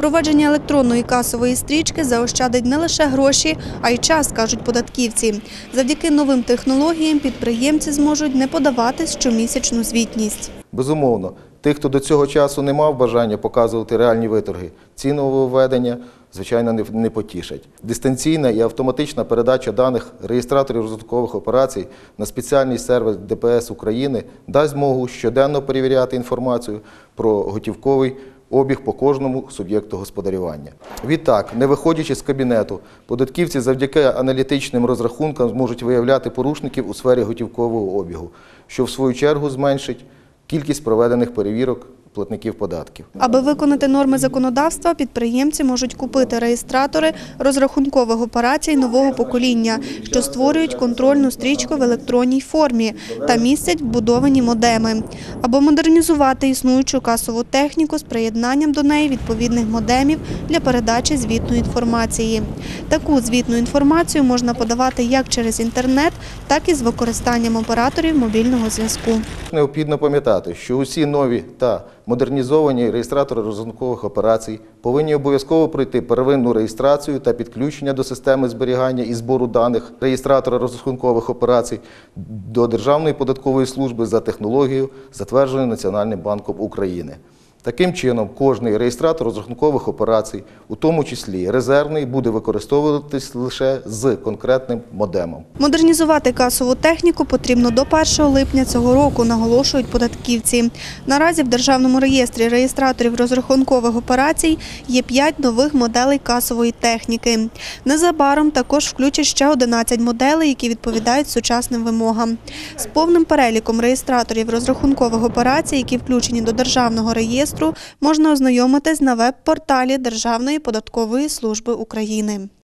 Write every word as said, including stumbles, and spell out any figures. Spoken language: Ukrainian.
Впровадження електронної касової стрічки заощадить не лише гроші, а й час, кажуть податківці. Завдяки новим технологіям підприємці зможуть не подавати щомісячну звітність. Безумовно, тих, хто до цього часу не мав бажання показувати реальні виторги, ці нововведення, звичайно, не потішать. Дистанційна і автоматична передача даних реєстраторів розрахункових операцій на спеціальний сервер Д П С України дасть змогу щоденно перевіряти інформацію про готівковий обіг по кожному суб'єкту господарювання. Відтак, не виходячи з кабінету, податківці завдяки аналітичним розрахункам зможуть виявляти порушників у сфері готівкового обігу, що в свою чергу зменшить кількість проведених перевірок платників податків. Аби виконати норми законодавства, підприємці можуть купити реєстратори розрахункових операцій нового покоління, що створюють контрольну стрічку в електронній формі та містять вбудовані модеми. Або модернізувати існуючу касову техніку з приєднанням до неї відповідних модемів для передачі звітної інформації. Таку звітну інформацію можна подавати як через інтернет, так і з використанням операторів мобільного зв'язку. Необхідно пам'ятати, що усі нові та модернізовані реєстратори розрахункових операцій повинні обов'язково пройти первинну реєстрацію та підключення до системи зберігання і збору даних реєстратора розрахункових операцій до Державної податкової служби за технологією, затвердженою Національним банком України. Таким чином, кожний реєстратор розрахункових операцій, у тому числі резервний, буде використовуватись лише з конкретним модемом. Модернізувати касову техніку потрібно до першого липня цього року, наголошують податківці. Наразі в Державному реєстрі реєстраторів розрахункових операцій є п'ять нових моделей касової техніки. Незабаром також включать ще одинадцять моделей, які відповідають сучасним вимогам. З повним переліком реєстраторів розрахункових операцій, які включені до Державного реєстру, можна ознайомитись на веб-порталі Державної податкової служби України.